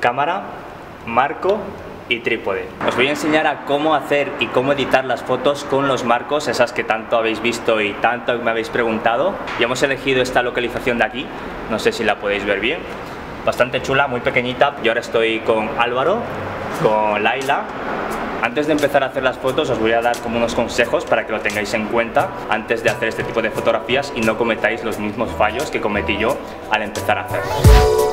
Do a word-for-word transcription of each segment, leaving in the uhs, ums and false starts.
cámara, marco y trípode. Os voy a enseñar a cómo hacer y cómo editar las fotos con los marcos, esas que tanto habéis visto y tanto me habéis preguntado. Y hemos elegido esta localización de aquí, no sé si la podéis ver bien, bastante chula, muy pequeñita. Yo ahora estoy con Álvaro, con Laila. Antes de empezar a hacer las fotos os voy a dar como unos consejos para que lo tengáis en cuenta antes de hacer este tipo de fotografías y no cometáis los mismos fallos que cometí yo al empezar a hacerlas.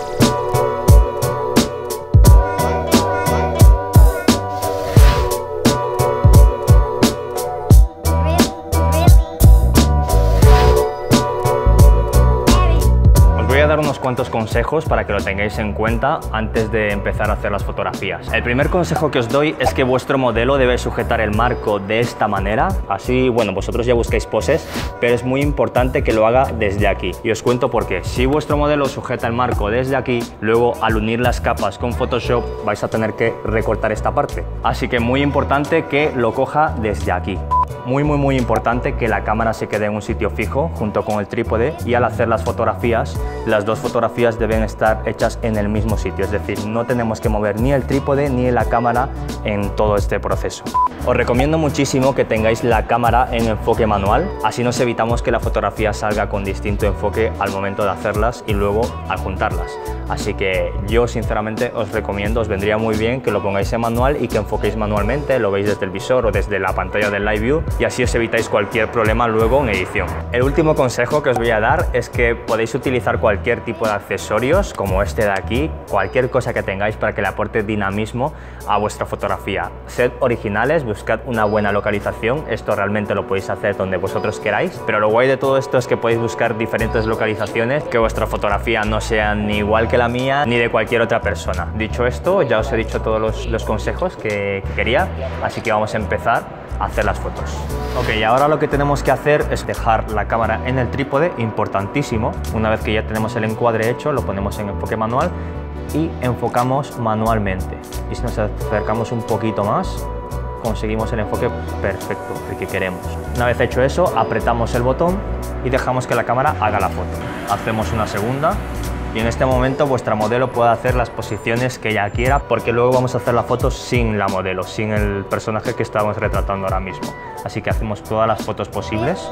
Unos cuantos consejos para que lo tengáis en cuenta antes de empezar a hacer las fotografías. El primer consejo que os doy es que vuestro modelo debe sujetar el marco de esta manera. Así, bueno, vosotros ya buscáis poses, pero es muy importante que lo haga desde aquí. Y os cuento por qué. Si vuestro modelo sujeta el marco desde aquí, luego al unir las capas con Photoshop vais a tener que recortar esta parte. Así que muy importante que lo coja desde aquí. Muy muy muy importante que la cámara se quede en un sitio fijo junto con el trípode, y al hacer las fotografías, las dos fotografías deben estar hechas en el mismo sitio, es decir, no tenemos que mover ni el trípode ni la cámara en todo este proceso. Os recomiendo muchísimo que tengáis la cámara en enfoque manual, así nos evitamos que la fotografía salga con distinto enfoque al momento de hacerlas y luego al juntarlas. Así que yo sinceramente os recomiendo, os vendría muy bien que lo pongáis en manual y que enfoquéis manualmente, lo veis desde el visor o desde la pantalla del Live View, y así os evitáis cualquier problema luego en edición. El último consejo que os voy a dar es que podéis utilizar cualquier tipo de accesorios como este de aquí, cualquier cosa que tengáis para que le aporte dinamismo a vuestra fotografía. Sed originales, buscad una buena localización, esto realmente lo podéis hacer donde vosotros queráis, pero lo guay de todo esto es que podéis buscar diferentes localizaciones, que vuestra fotografía no sea ni igual que la mía ni de cualquier otra persona. Dicho esto, ya os he dicho todos los, los consejos que, que quería, así que vamos a empezar a hacer las fotos. Ok, ahora lo que tenemos que hacer es dejar la cámara en el trípode, importantísimo. Una vez que ya tenemos el encuadre hecho, lo ponemos en enfoque manual y enfocamos manualmente. Y si nos acercamos un poquito más, conseguimos el enfoque perfecto, el que queremos. Una vez hecho eso, apretamos el botón y dejamos que la cámara haga la foto. Hacemos una segunda. Y en este momento vuestra modelo puede hacer las posiciones que ella quiera, porque luego vamos a hacer la foto sin la modelo, sin el personaje que estamos retratando ahora mismo. Así que hacemos todas las fotos posibles.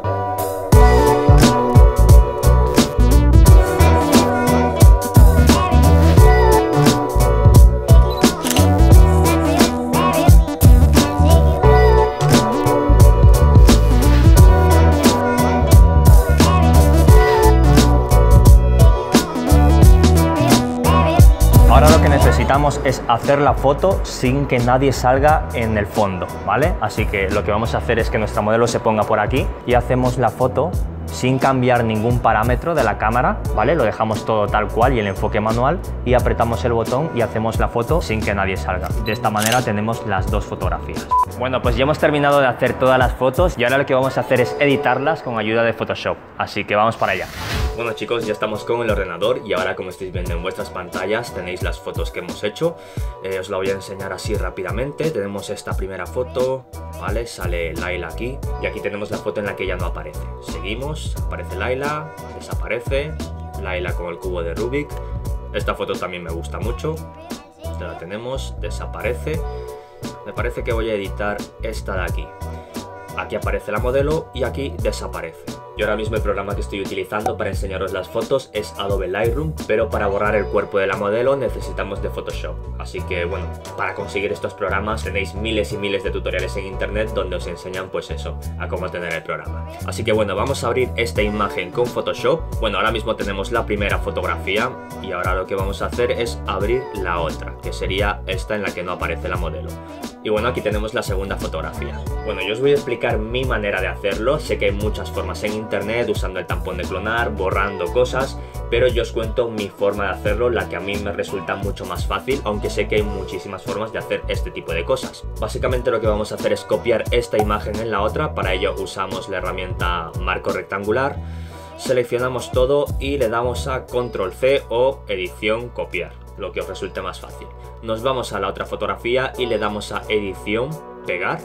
Ahora lo que necesitamos es hacer la foto sin que nadie salga en el fondo, ¿vale? Así que lo que vamos a hacer es que nuestra modelo se ponga por aquí y hacemos la foto sin cambiar ningún parámetro de la cámara, ¿vale? Lo dejamos todo tal cual y el enfoque manual, y apretamos el botón y hacemos la foto sin que nadie salga. De esta manera tenemos las dos fotografías. Bueno, pues ya hemos terminado de hacer todas las fotos y ahora lo que vamos a hacer es editarlas con ayuda de Photoshop, así que vamos para allá. Bueno chicos, ya estamos con el ordenador y ahora, como estáis viendo en vuestras pantallas, tenéis las fotos que hemos hecho. Eh, os la voy a enseñar así rápidamente. Tenemos esta primera foto, ¿vale? Sale Laila aquí y aquí tenemos la foto en la que ella no aparece. Seguimos, aparece Laila, desaparece, Laila con el cubo de Rubik. Esta foto también me gusta mucho. Esta la tenemos, desaparece. Me parece que voy a editar esta de aquí. Aquí aparece la modelo y aquí desaparece. Y ahora mismo el programa que estoy utilizando para enseñaros las fotos es Adobe Lightroom, pero para borrar el cuerpo de la modelo necesitamos de Photoshop. Así que bueno, para conseguir estos programas tenéis miles y miles de tutoriales en internet donde os enseñan pues eso, a cómo tener el programa. Así que bueno, vamos a abrir esta imagen con Photoshop. Bueno, ahora mismo tenemos la primera fotografía y ahora lo que vamos a hacer es abrir la otra, que sería esta en la que no aparece la modelo. Y bueno, aquí tenemos la segunda fotografía. Bueno, yo os voy a explicar mi manera de hacerlo. Sé que hay muchas formas en internet, usando el tampón de clonar, borrando cosas, pero yo os cuento mi forma de hacerlo, la que a mí me resulta mucho más fácil, aunque sé que hay muchísimas formas de hacer este tipo de cosas. Básicamente lo que vamos a hacer es copiar esta imagen en la otra. Para ello usamos la herramienta marco rectangular, seleccionamos todo y le damos a control C o edición copiar, lo que os resulte más fácil. Nos vamos a la otra fotografía y le damos a edición pegar.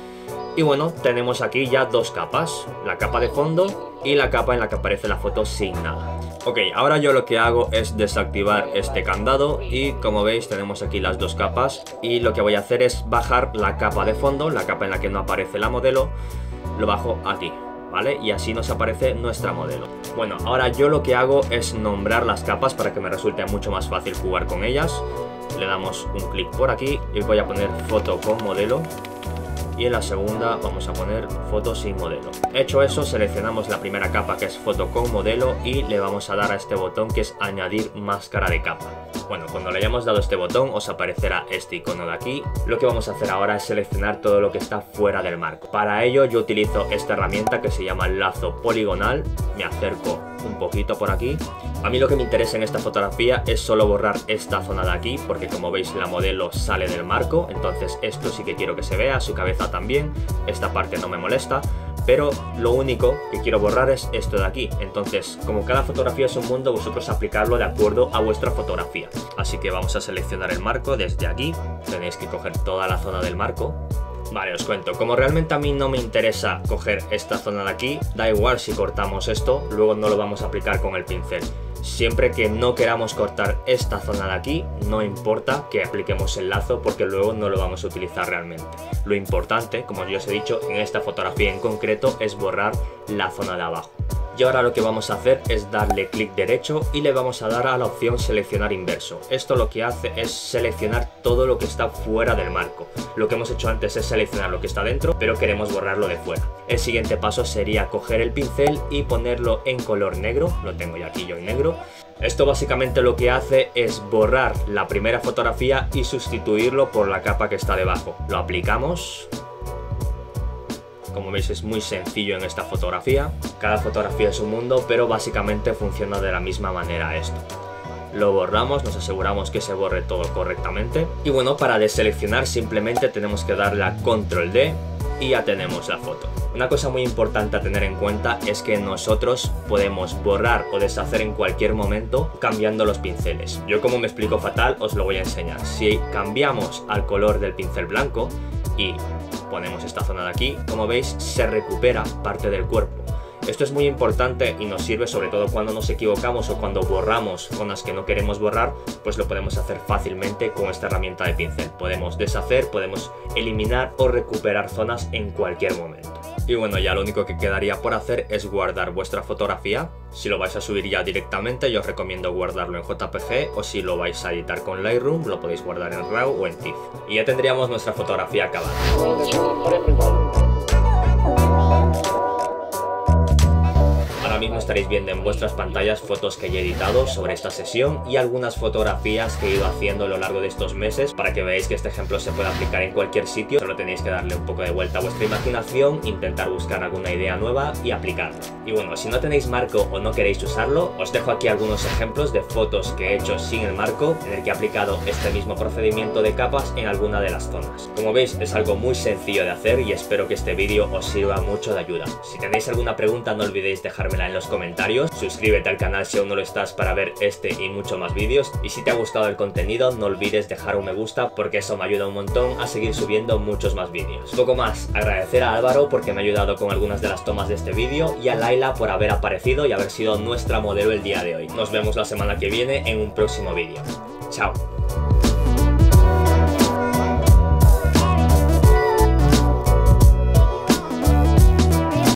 Y bueno, tenemos aquí ya dos capas, la capa de fondo y la capa en la que aparece la foto sin nada. Ok, ahora yo lo que hago es desactivar este candado y como veis tenemos aquí las dos capas y lo que voy a hacer es bajar la capa de fondo, la capa en la que no aparece la modelo, lo bajo aquí, ¿vale? Y así nos aparece nuestra modelo. Bueno, ahora yo lo que hago es nombrar las capas para que me resulte mucho más fácil jugar con ellas. Le damos un clic por aquí y voy a poner foto con modelo. Y en la segunda vamos a poner foto sin modelo. Hecho eso, seleccionamos la primera capa que es foto con modelo y le vamos a dar a este botón que es añadir máscara de capa. Bueno, cuando le hayamos dado este botón os aparecerá este icono de aquí. Lo que vamos a hacer ahora es seleccionar todo lo que está fuera del marco. Para ello yo utilizo esta herramienta que se llama lazo poligonal. Me acerco un poquito por aquí. A mí lo que me interesa en esta fotografía es solo borrar esta zona de aquí, porque como veis la modelo sale del marco, entonces esto sí que quiero que se vea, su cabeza también, esta parte no me molesta, pero lo único que quiero borrar es esto de aquí. Entonces, como cada fotografía es un mundo, vosotros aplicarlo de acuerdo a vuestra fotografía. Así que vamos a seleccionar el marco desde aquí, tenéis que coger toda la zona del marco. Vale, os cuento, como realmente a mí no me interesa coger esta zona de aquí, da igual si cortamos esto, luego no lo vamos a aplicar con el pincel. Siempre que no queramos cortar esta zona de aquí, no importa que apliquemos el lazo porque luego no lo vamos a utilizar realmente. Lo importante, como yo os he dicho, en esta fotografía en concreto es borrar la zona de abajo. Y ahora lo que vamos a hacer es darle clic derecho y le vamos a dar a la opción seleccionar inverso. Esto lo que hace es seleccionar todo lo que está fuera del marco. Lo que hemos hecho antes es seleccionar lo que está dentro, pero queremos borrarlo de fuera. El siguiente paso sería coger el pincel y ponerlo en color negro. Lo tengo ya aquí yo en negro. Esto básicamente lo que hace es borrar la primera fotografía y sustituirlo por la capa que está debajo. Lo aplicamos. Como veis es muy sencillo en esta fotografía. Cada fotografía es un mundo, pero básicamente funciona de la misma manera esto. Lo borramos, nos aseguramos que se borre todo correctamente. Y bueno, para deseleccionar simplemente tenemos que darle a control D y ya tenemos la foto. Una cosa muy importante a tener en cuenta es que nosotros podemos borrar o deshacer en cualquier momento cambiando los pinceles. Yo, como me explico fatal, os lo voy a enseñar. Si cambiamos al color del pincel blanco y ponemos esta zona de aquí, como veis se recupera parte del cuerpo. Esto es muy importante y nos sirve sobre todo cuando nos equivocamos o cuando borramos zonas que no queremos borrar, pues lo podemos hacer fácilmente con esta herramienta de pincel. Podemos deshacer, podemos eliminar o recuperar zonas en cualquier momento. Y bueno, ya lo único que quedaría por hacer es guardar vuestra fotografía. Si lo vais a subir ya directamente, yo os recomiendo guardarlo en J P G, o si lo vais a editar con Lightroom, lo podéis guardar en RAW o en TIFF. Y ya tendríamos nuestra fotografía acabada. Ahora mismo estaréis viendo en vuestras pantallas fotos que he editado sobre esta sesión y algunas fotografías que he ido haciendo a lo largo de estos meses para que veáis que este ejemplo se puede aplicar en cualquier sitio. Solo tenéis que darle un poco de vuelta a vuestra imaginación, intentar buscar alguna idea nueva y aplicarla. Y bueno, si no tenéis marco o no queréis usarlo, os dejo aquí algunos ejemplos de fotos que he hecho sin el marco, en el que he aplicado este mismo procedimiento de capas en alguna de las zonas. Como veis, es algo muy sencillo de hacer y espero que este vídeo os sirva mucho de ayuda. Si tenéis alguna pregunta, no olvidéis dejármela en los comentarios. Suscríbete al canal si aún no lo estás para ver este y mucho más vídeos, y si te ha gustado el contenido no olvides dejar un me gusta porque eso me ayuda un montón a seguir subiendo muchos más vídeos. Poco más, agradecer a Álvaro porque me ha ayudado con algunas de las tomas de este vídeo y a Laila por haber aparecido y haber sido nuestra modelo el día de hoy. Nos vemos la semana que viene en un próximo vídeo. Chao.